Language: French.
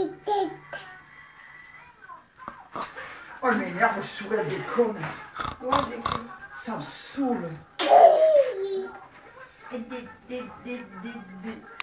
Oh, elle m'énerve, je souris, elle déconne. Ça me saoule.